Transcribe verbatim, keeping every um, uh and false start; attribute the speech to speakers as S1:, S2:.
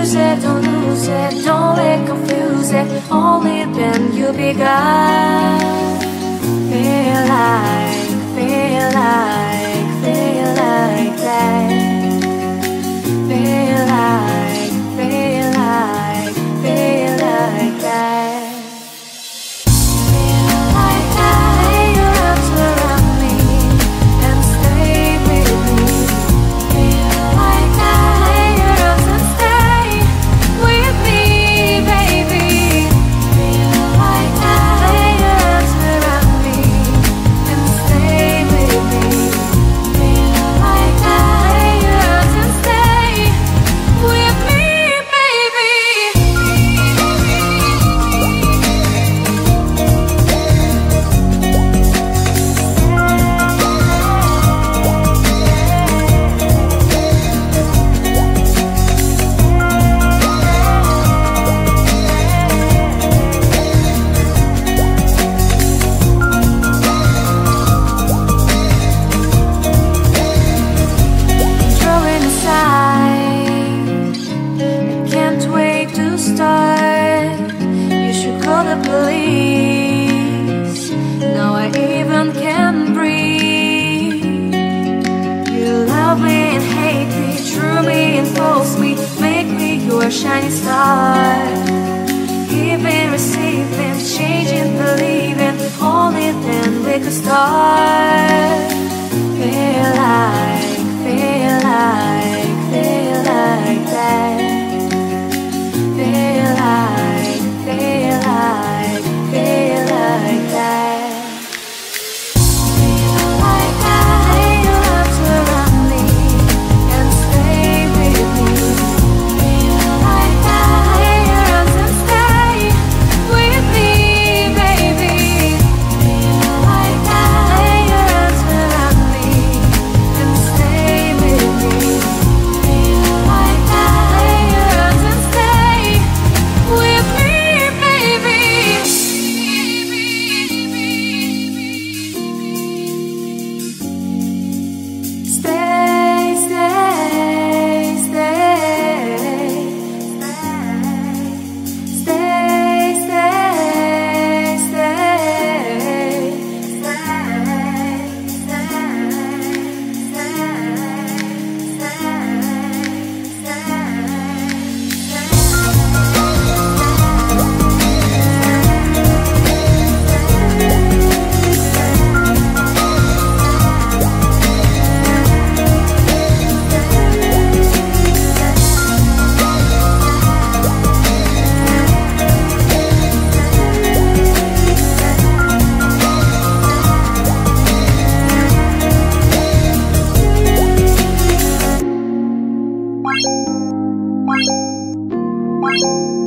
S1: lose it, don't lose it, don't let confuse it. Only then you begun. Feel like, feel like, feel like that. Feel like, feel like, feel like that. Feel like that, your arms around me and stay with me. Feel like that, your arms and stay with me, baby. Feel like that, your arms around me and stay with me. Feel like that, your arms and stay with me, baby. Throwing aside, I can't wait to start. You should call the police. Now I even can breathe. You love me and hate me, true me and false me, make me your shining star. Giving, receiving, changing, believing, only then we could start. Feel like, feel like, feel like that. Feel like, feel like, feel like that. Feel like that, your arms around me and stay with me. Feel like that, your arms and stay with me, baby. Feel like that, your arms around me and stay with me. Feel like that, your arms and stay with me, baby. Stay, stay, stay, stay, stay, stay, stay.